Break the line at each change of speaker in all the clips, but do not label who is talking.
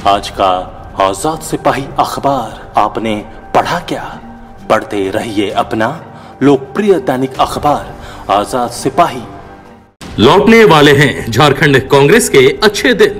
आज का आजाद सिपाही अखबार आपने पढ़ा क्या? पढ़ते रहिए अपना लोकप्रिय दैनिक अखबार आजाद सिपाही।
लौटने वाले हैं झारखंड कांग्रेस के अच्छे दिन।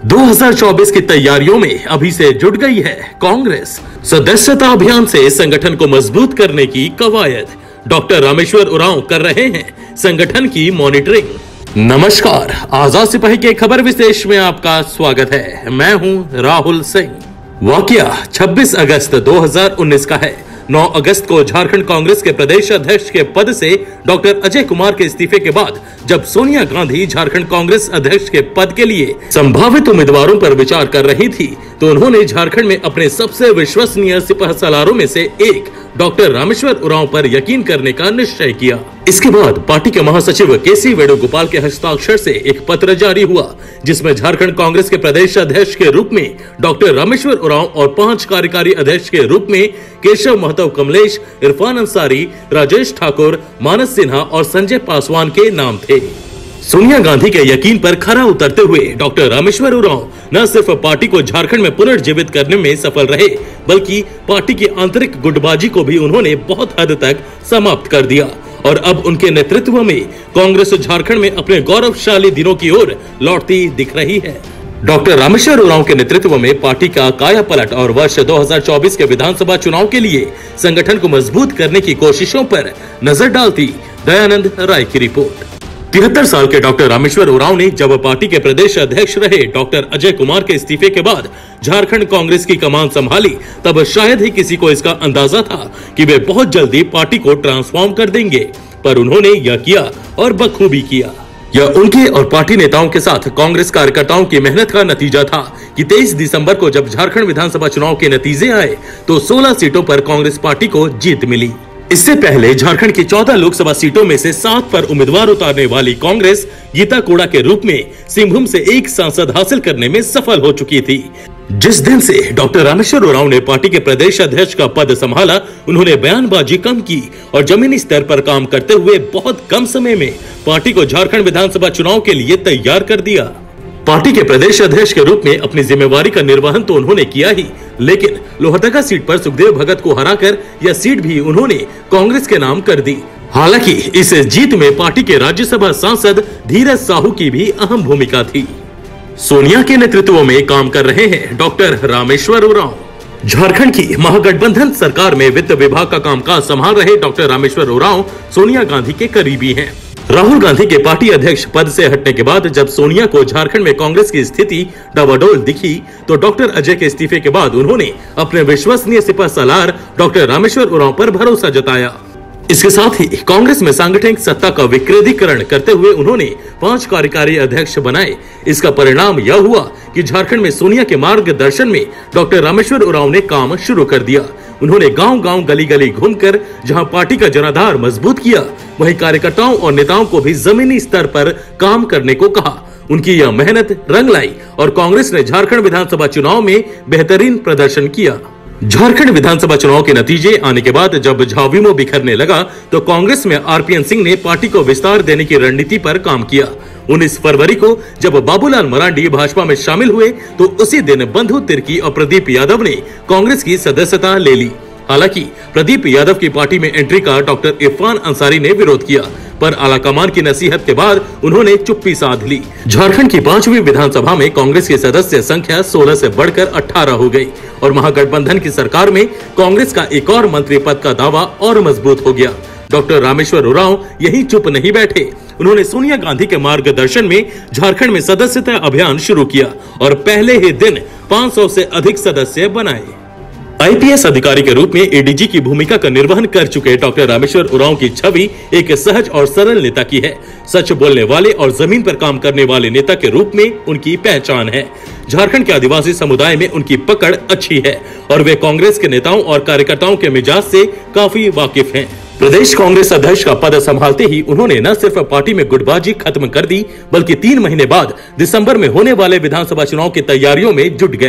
2024 की तैयारियों में अभी से जुट गई है कांग्रेस। सदस्यता अभियान से संगठन को मजबूत करने की कवायद। डॉक्टर रामेश्वर उरांव कर रहे हैं संगठन की मॉनिटरिंग। नमस्कार, आजाद सिपाही के खबर विशेष में आपका स्वागत है। मैं हूं राहुल सिंह। वाकया 26 अगस्त 2019 का है। 9 अगस्त को झारखंड कांग्रेस के प्रदेश अध्यक्ष के पद से डॉक्टर अजय कुमार के इस्तीफे के बाद जब सोनिया गांधी झारखंड कांग्रेस अध्यक्ष के पद के लिए संभावित उम्मीदवारों पर विचार कर रही थी, तो उन्होंने झारखंड में अपने सबसे विश्वसनीय सिपहसालारों में से एक डॉक्टर रामेश्वर उरांव पर यकीन करने का निश्चय किया। इसके बाद पार्टी के महासचिव केसी वेणुगोपाल के हस्ताक्षर से एक पत्र जारी हुआ, जिसमें झारखंड कांग्रेस के प्रदेश अध्यक्ष के रूप में डॉक्टर रामेश्वर उरांव और 5 कार्यकारी अध्यक्ष के रूप में केशव महतो कमलेश, इरफान अंसारी, राजेश ठाकुर, मानस सिन्हा और संजय पासवान के नाम थे। सोनिया गांधी के यकीन पर खरा उतरते हुए डॉक्टर रामेश्वर उरांव न सिर्फ पार्टी को झारखंड में पुनर्जीवित करने में सफल रहे, बल्कि पार्टी की आंतरिक गुटबाजी को भी उन्होंने बहुत हद तक समाप्त कर दिया और अब उनके नेतृत्व में कांग्रेस झारखंड में अपने गौरवशाली दिनों की ओर लौटती दिख रही है। डॉक्टर रामेश्वर उरांव के नेतृत्व में पार्टी का काया पलट और वर्ष 2024 के विधानसभा चुनाव के लिए संगठन को मजबूत करने की कोशिशों पर नजर डालती दयानंद राय की रिपोर्ट। 73 साल के डॉक्टर रामेश्वर उरांव ने जब पार्टी के प्रदेश अध्यक्ष रहे डॉक्टर अजय कुमार के इस्तीफे के बाद झारखंड कांग्रेस की कमान संभाली, तब शायद ही किसी को इसका अंदाजा था कि वे बहुत जल्दी पार्टी को ट्रांसफॉर्म कर देंगे, पर उन्होंने यह किया और बखूबी किया। यह उनके और पार्टी नेताओं के साथ कांग्रेस कार्यकर्ताओं की मेहनत का नतीजा था कि 23 दिसंबर को जब झारखंड विधानसभा चुनाव के नतीजे आए तो 16 सीटों पर कांग्रेस पार्टी को जीत मिली। इससे पहले झारखंड की 14 लोकसभा सीटों में से 7 पर उम्मीदवार उतारने वाली कांग्रेस गीता कोड़ा के रूप में सिंहभूम से 1 सांसद हासिल करने में सफल हो चुकी थी। जिस दिन से डॉक्टर रामेश्वर उरांव ने पार्टी के प्रदेश अध्यक्ष का पद संभाला, उन्होंने बयानबाजी कम की और जमीनी स्तर पर काम करते हुए बहुत कम समय में पार्टी को झारखंड विधानसभा चुनाव के लिए तैयार कर दिया। पार्टी के प्रदेश अध्यक्ष के रूप में अपनी जिम्मेवारी का निर्वहन तो उन्होंने किया ही, लेकिन लोहरदगा सीट पर सुखदेव भगत को हराकर यह सीट भी उन्होंने कांग्रेस के नाम कर दी। हालांकि इस जीत में पार्टी के राज्यसभा सांसद धीरज साहू की भी अहम भूमिका थी। सोनिया के नेतृत्व में काम कर रहे हैं डॉक्टर रामेश्वर उरांव। झारखंड की महागठबंधन सरकार में वित्त विभाग का कामकाज संभाल रहे डॉक्टर रामेश्वर उरांव सोनिया गांधी के करीबी हैं। राहुल गांधी के पार्टी अध्यक्ष पद से हटने के बाद जब सोनिया को झारखंड में कांग्रेस की स्थिति डवाडोल दिखी, तो डॉक्टर अजय के इस्तीफे के बाद उन्होंने अपने विश्वसनीय सिपहसालार डॉक्टर रामेश्वर उरांव पर भरोसा जताया। इसके साथ ही कांग्रेस में सांगठनिक सत्ता का विकेंद्रीकरण करते हुए उन्होंने 5 कार्यकारी अध्यक्ष बनाए। इसका परिणाम यह हुआ कि झारखंड में सोनिया के मार्गदर्शन में डॉक्टर रामेश्वर उरांव ने काम शुरू कर दिया। उन्होंने गांव-गांव, गली-गली घूमकर जहां पार्टी का जनाधार मजबूत किया, वहीं कार्यकर्ताओं और नेताओं को भी जमीनी स्तर पर काम करने को कहा। उनकी यह मेहनत रंग लाई और कांग्रेस ने झारखंड विधानसभा चुनाव में बेहतरीन प्रदर्शन किया। झारखंड विधानसभा चुनाव के नतीजे आने के बाद जब झाविमो बिखरने लगा, तो कांग्रेस में आरपीएन सिंह ने पार्टी को विस्तार देने की रणनीति पर काम किया। 19 फरवरी को जब बाबूलाल मरांडी भाजपा में शामिल हुए, तो उसी दिन बंधु तिर्की और प्रदीप यादव ने कांग्रेस की सदस्यता ले ली। हालांकि प्रदीप यादव की पार्टी में एंट्री का डॉक्टर इरफान अंसारी ने विरोध किया, पर आलाकमान की नसीहत के बाद उन्होंने चुप्पी साध ली। झारखंड की 5वीं विधानसभा में कांग्रेस की सदस्य संख्या 16 से बढ़कर 18 हो गई और महागठबंधन की सरकार में कांग्रेस का एक और मंत्री पद का दावा और मजबूत हो गया। डॉक्टर रामेश्वर उरांव यहीं चुप नहीं बैठे। उन्होंने सोनिया गांधी के मार्गदर्शन में झारखंड में सदस्यता अभियान शुरू किया और पहले ही दिन 500 से अधिक सदस्य बनाए। आईपीएस अधिकारी के रूप में एडीजी की भूमिका का निर्वहन कर चुके डॉक्टर रामेश्वर उरांव की छवि एक सहज और सरल नेता की है। सच बोलने वाले और जमीन पर काम करने वाले नेता के रूप में उनकी पहचान है। झारखंड के आदिवासी समुदाय में उनकी पकड़ अच्छी है और वे कांग्रेस के नेताओं और कार्यकर्ताओं के मिजाज से काफी वाकिफ हैं। प्रदेश कांग्रेस अध्यक्ष का पद संभालते ही उन्होंने न सिर्फ पार्टी में गुटबाजी खत्म कर दी, बल्कि 3 महीने बाद दिसंबर में होने वाले विधानसभा चुनाव की तैयारियों में जुट गए।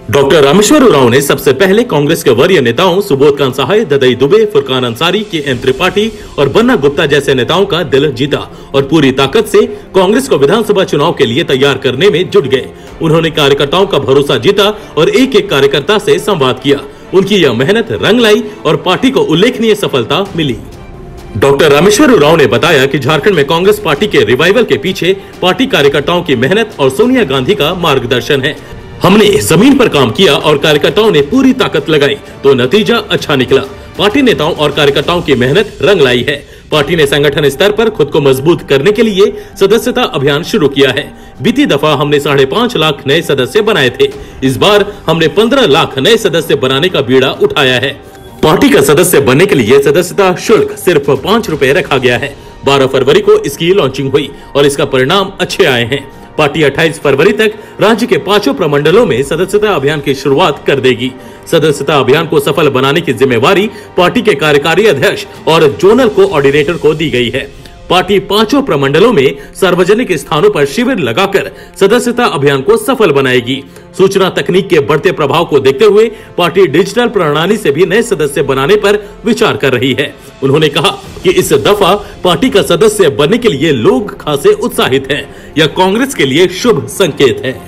डॉक्टर रामेश्वर उरांव ने सबसे पहले कांग्रेस के वरीय नेताओं सुबोध कांत सहाय, ददई दुबे, फुरकान अंसारी, के.एन. त्रिपाठी और बन्ना गुप्ता जैसे नेताओं का दिल जीता और पूरी ताकत से कांग्रेस को विधानसभा चुनाव के लिए तैयार करने में जुट गए। उन्होंने कार्यकर्ताओं का भरोसा जीता और एक एक कार्यकर्ता से संवाद किया। उनकी यह मेहनत रंग लाई और पार्टी को उल्लेखनीय सफलता मिली। डॉक्टर रामेश्वर उरांव ने बताया कि झारखंड में कांग्रेस पार्टी के रिवाइवल के पीछे पार्टी कार्यकर्ताओं की मेहनत और सोनिया गांधी का मार्गदर्शन है। हमने जमीन पर काम किया और कार्यकर्ताओं ने पूरी ताकत लगाई तो नतीजा अच्छा निकला। पार्टी नेताओं और कार्यकर्ताओं की मेहनत रंग लाई है। पार्टी ने संगठन स्तर पर खुद को मजबूत करने के लिए सदस्यता अभियान शुरू किया है। बीती दफा हमने 5.5 लाख नए सदस्य बनाए थे। इस बार हमने 15 लाख नए सदस्य बनाने का बीड़ा उठाया है। पार्टी का सदस्य बनने के लिए सदस्यता शुल्क सिर्फ 5 रुपए रखा गया है। 12 फरवरी को इसकी लॉन्चिंग हुई और इसका परिणाम अच्छे आए हैं। पार्टी 28 फरवरी तक राज्य के 5 प्रमंडलों में सदस्यता अभियान की शुरुआत कर देगी। सदस्यता अभियान को सफल बनाने की जिम्मेवारी पार्टी के कार्यकारी अध्यक्ष और जोनल कोऑर्डिनेटर को दी गई है। पार्टी 5 प्रमंडलों में सार्वजनिक स्थानों पर शिविर लगाकर सदस्यता अभियान को सफल बनाएगी। सूचना तकनीक के बढ़ते प्रभाव को देखते हुए पार्टी डिजिटल प्रणाली से भी नए सदस्य बनाने पर विचार कर रही है। उन्होंने कहा कि इस दफा पार्टी का सदस्य बनने के लिए लोग खासे उत्साहित हैं। यह कांग्रेस के लिए शुभ संकेत है।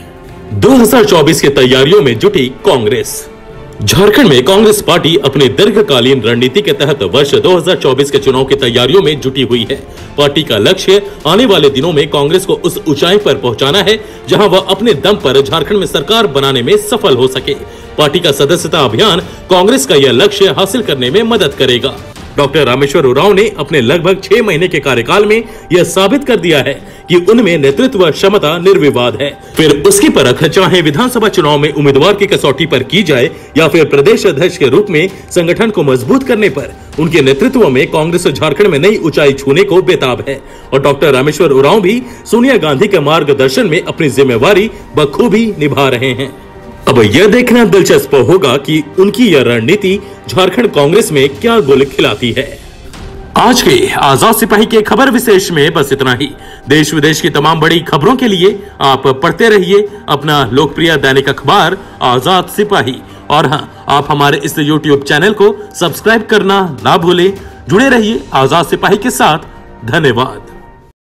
2024 की तैयारियों में जुटी कांग्रेस। झारखंड में कांग्रेस पार्टी अपनी दीर्घकालीन रणनीति के तहत वर्ष 2024 के चुनाव की तैयारियों में जुटी हुई है। पार्टी का लक्ष्य आने वाले दिनों में कांग्रेस को उस ऊंचाई पर पहुंचाना है जहां वह अपने दम पर झारखंड में सरकार बनाने में सफल हो सके। पार्टी का सदस्यता अभियान कांग्रेस का यह लक्ष्य हासिल करने में मदद करेगा। डॉक्टर रामेश्वर उरांव ने अपने लगभग 6 महीने के कार्यकाल में यह साबित कर दिया है कि उनमें नेतृत्व क्षमता निर्विवाद है। फिर उसकी परख चाहे विधानसभा चुनाव में उम्मीदवार की कसौटी पर की जाए या फिर प्रदेश अध्यक्ष के रूप में संगठन को मजबूत करने पर, उनके नेतृत्व में कांग्रेस झारखंड में नई ऊंचाई छूने को बेताब है। और डॉक्टर रामेश्वर उरांव भी सोनिया गांधी के मार्गदर्शन में अपनी जिम्मेवारी बखूबी निभा रहे हैं। अब यह देखना दिलचस्प होगा कि उनकी यह रणनीति झारखंड कांग्रेस में क्या गुल खिलाती है। आज के आजाद सिपाही के खबर विशेष में बस इतना ही। देश विदेश की तमाम बड़ी खबरों के लिए आप पढ़ते रहिए अपना लोकप्रिय दैनिक अखबार आजाद सिपाही। और हाँ, आप हमारे इस YouTube चैनल को सब्सक्राइब करना ना भूलें। जुड़े रहिए आजाद सिपाही के साथ। धन्यवाद।